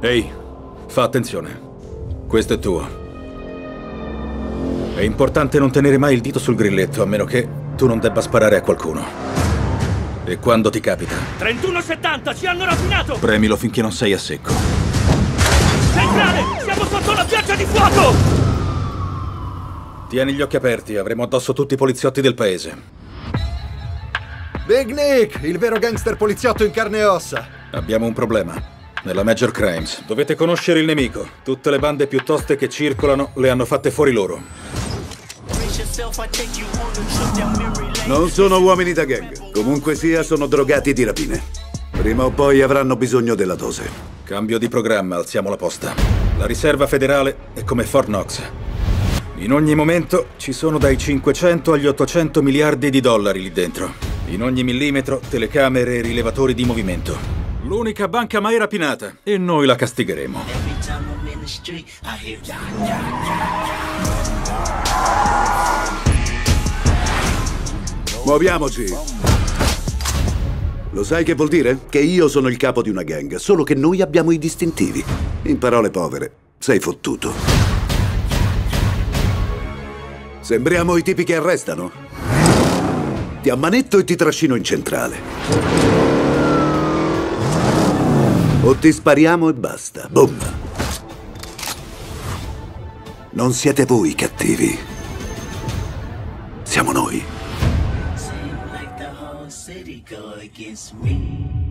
Ehi, fa attenzione. Questo è tuo. È importante non tenere mai il dito sul grilletto, a meno che tu non debba sparare a qualcuno. E quando ti capita... 3170, ci hanno rapinato! Premilo finché non sei a secco. Centrale, siamo sotto una pioggia di fuoco! Tieni gli occhi aperti, avremo addosso tutti i poliziotti del paese. Big Nick, il vero gangster poliziotto in carne e ossa. Abbiamo un problema. Nella Major Crimes. Dovete conoscere il nemico. Tutte le bande più toste che circolano le hanno fatte fuori loro. Non sono uomini da gang. Comunque sia, sono drogati di rapine. Prima o poi avranno bisogno della dose. Cambio di programma, alziamo la posta. La riserva federale è come Fort Knox. In ogni momento ci sono dai 500 agli 800 miliardi di dollari lì dentro. In ogni millimetro telecamere e rilevatori di movimento. L'unica banca mai rapinata. E noi la castigheremo. Muoviamoci. Lo sai che vuol dire? Che io sono il capo di una gang, solo che noi abbiamo i distintivi. In parole povere, sei fottuto. Sembriamo i tipi che arrestano. Ti ammanetto e ti trascino in centrale. O ti spariamo e basta. Boom. Non siete voi i cattivi. Siamo noi. Seem like the whole city go against me.